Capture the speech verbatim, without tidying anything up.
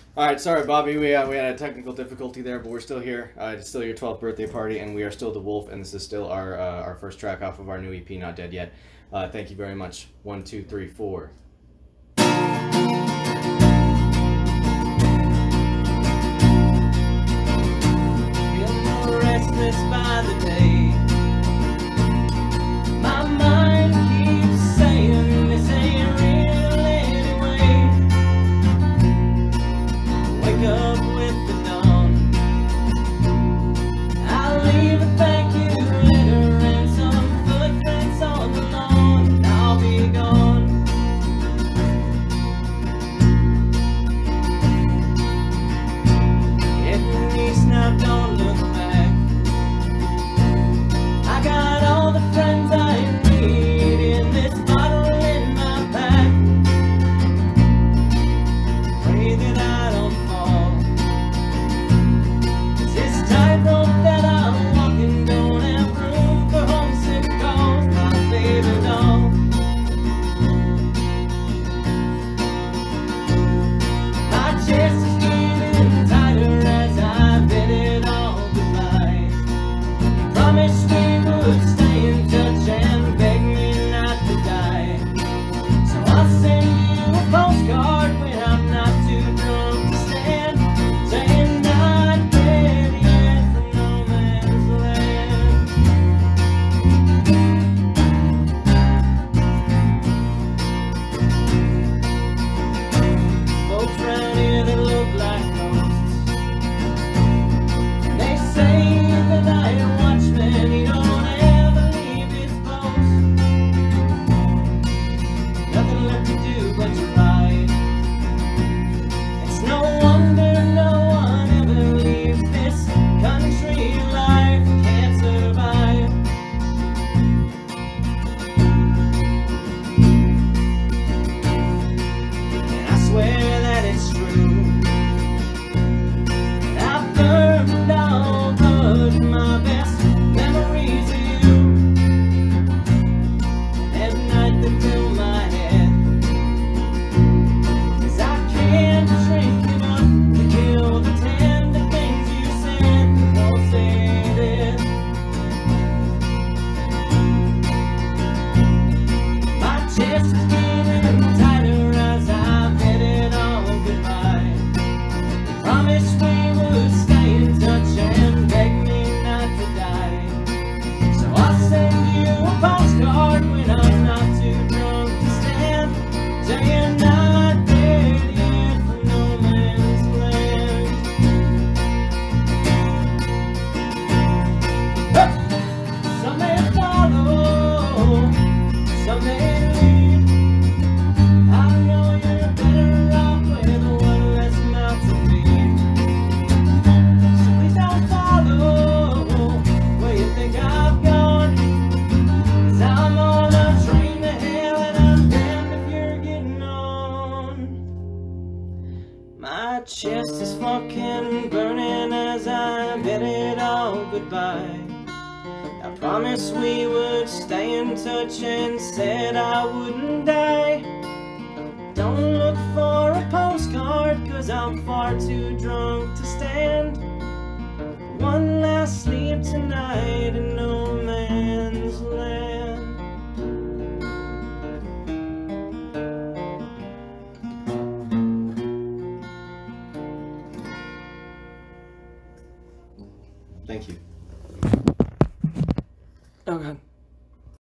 All right, sorry, Bobby. We uh, we had a technical difficulty there, but we're still here. Uh, it's still your twelfth birthday party, and we are still the Wolf, and this is still our uh, our first track off of our new E P, Not Dead Yet. Uh, thank you very much. One, two, three, four. Feeling restless by the day. My mind keeps saying this ain't real anyway. Wake up with the dawn. I'll leave a thank you letter and some footprints on the lawn, and I'll be gone. Heading east now, don't look back. I got all the friends I need in this bottle in my pack. Pray that I don't fall. 'Cause this tightrope that I'm walking don't have room for homesick calls. My baby doll. My chest is getting tighter as I bid it all goodbye. You promised we would stay in touch and beg me not to die. So I'll send you a postcard when I'm not too drunk to stand, saying not dead yet from no man's land. Folks round here that look like ghosts, they say the night watchman, he don't ever leave his post. Nothing left to do but to ride. It's no wonder no one ever leaves this country life. Can't survive. And I swear that it's true. I've burned all but my best memories of you. And at night they fill my head, 'cause I can't drink enough to kill the tender things you said. Don't say it. My chest is getting tighter as I bid it all goodbye. Promised we would stay in touch and beg me not to die. So I'll send you a postcard when I'm not too drunk to stand, saying not dead yet from no man's land. Some may follow, some may lead. I know you're better off with one less mouth to feed. So please don't follow where you think I've gone. 'Cause I'm on a train to hell and I'm damned if you're getting on. My chest is fucking burning as I bid it all goodbye. I promised we would stay in touch and said I wouldn't die. Don't look for a postcard, 'cause I'm far too drunk to stand. One last sleep tonight in no man's land. Thank you. Oh God.